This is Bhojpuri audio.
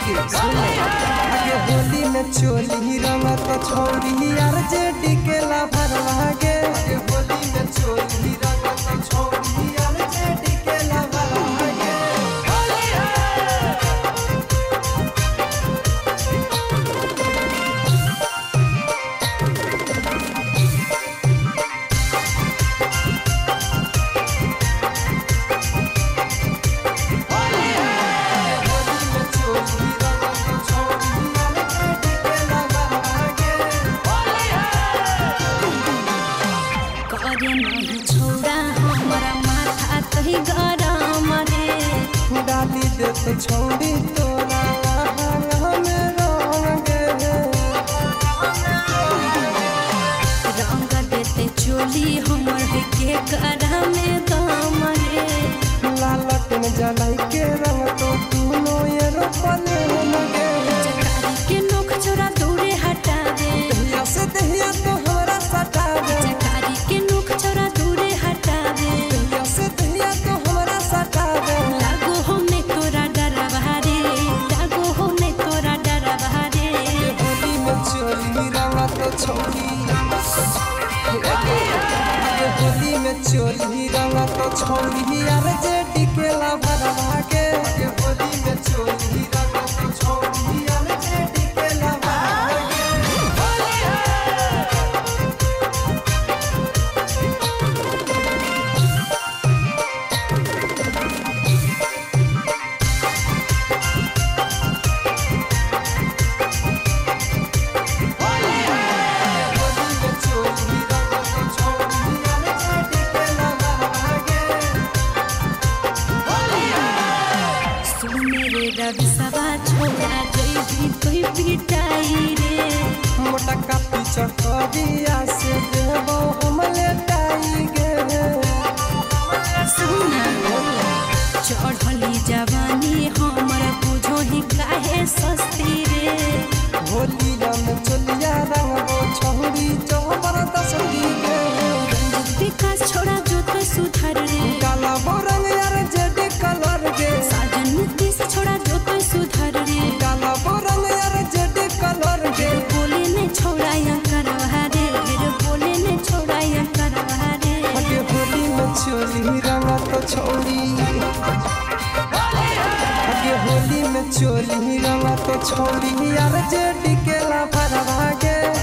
के सुने आगे होली में चोली रंग तो छोड़ी यार जेडी के लाभर लागे आगे होली में चोली रंग तो छोड़ी यार जेडी के लाभर लागे डाली दे तो छोड़ी तोरा में रंग देते चोली हमर के करा में दाम रे लालटन जलाई के रंग तो दोनों ये रोपले लगे जकारी के नोक छोरा दूरे हटा दे दहिया से दहिया तो हमरा सटा दे जकारी के नोक छोरा दूरे हटा दे दहिया से दहिया तो हमरा सटा दे लागो हमें तोरा डरा बहारे लागो हमें तोरा डरा बहारे होली में चोली रंग तो छोड़ी होली में चोली रंग तो छोड़ी यार जेडी के लाभर लागे होली में चोली रंग तो छोड़ी यार जेडी के लाभर रविसवा छोड़ा जैबी कोई पिटाई रे मोटा का पीछा करिया से देबो हम लेटाई गे सुना चढ़ली जवानी हमर बुझो ही काहे सस्ती रे होली में चलिया रंगो छोड़ी जबरदस्ती गे विकास छोड़ा जो तो सुधर रे काला बोरंग यार जेडी कलर गे साजन नीतीश छोड़ा जो तो सुधर रे काला बोरंग यार जेडी कलर गे बोले ने छोड़ा या करवा रे बोले ने छोड़ा या करवा रे आगे होली में चोली रंग तो छोड़ी आगे होली में चोली रंग तो छोड़ी यार जेडी के लाभर लागे